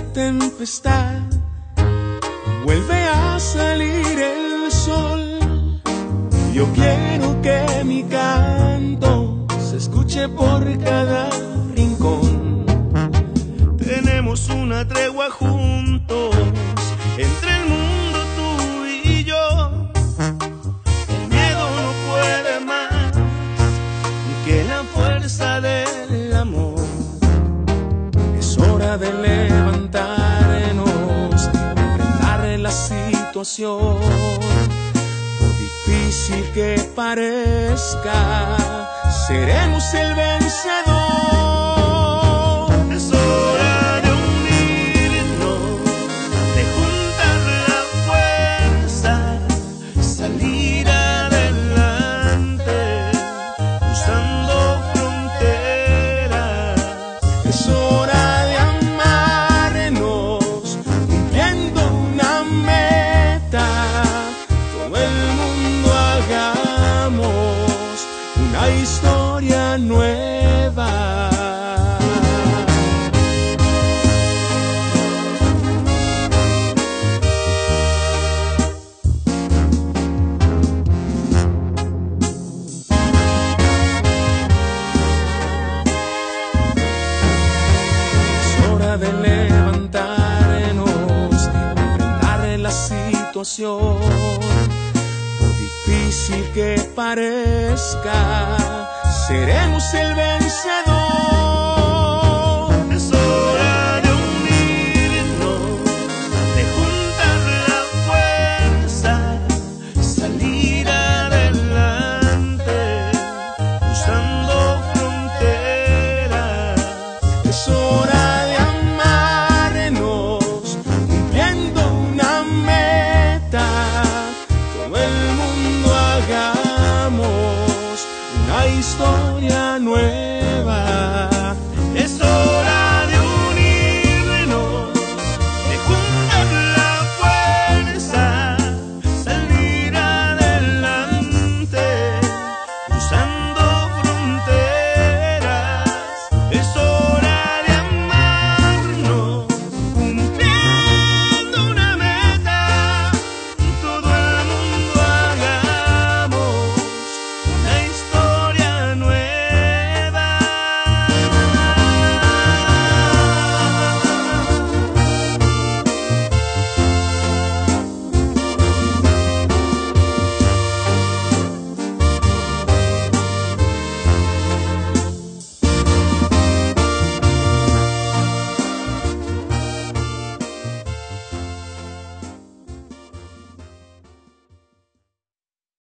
tempestad vuelve a salir el sol. Yo quiero que mi canto se escuche por cada rincón. Tenemos una tregua juntos entre el mundo, tú y yo. El miedo no puede más que la fuerza del amor. Es hora de levantarnos, enfrentar la situación. Por difícil que parezca, seremos el vencedor. Es hora de unirnos, de juntar la fuerza, salir adelante, cruzando fronteras. Es hora de amarnos, cumpliendo una meta. Todo el mundo hagamos una historia nueva. De levantarnos, enfrentar la situación. Por difícil que parezca, seremos el vencedor. Es hora de unirnos, de juntar la fuerza, salir adelante, cruzando fronteras. Es hora historia nueva.